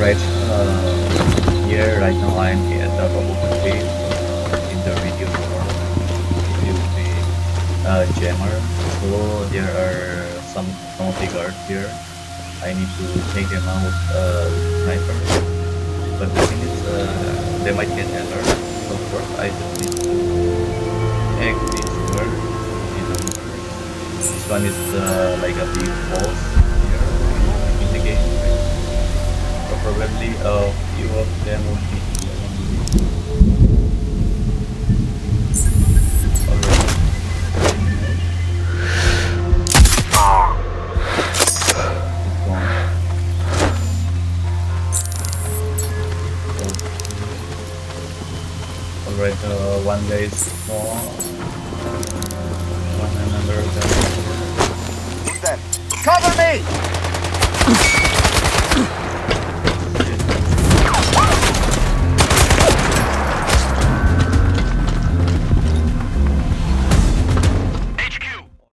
Alright, here right now I'm at the Robo Cave in the video for you see jammer. So there are some naughty guards here. I need to take them out with sniper. But the thing is, they might get alert. So first I just need to hack this door. This one is like a big boss here in the game, right? So probably a few of them will be Alright, one guy is small. One another guy. Cover me!